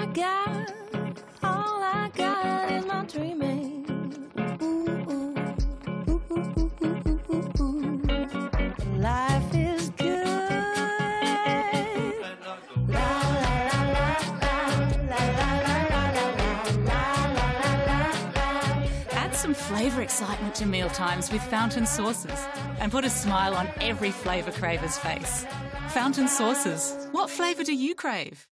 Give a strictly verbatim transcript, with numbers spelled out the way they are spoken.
got, all I got is my dreaming. Ooh, ooh, ooh, ooh, ooh, ooh, ooh. Life is good. La la la la la la la la la la la la la. Add some flavour excitement to mealtimes with Fountain Sauces and put a smile on every flavour craver's face. Fountain Sauces. What flavour do you crave?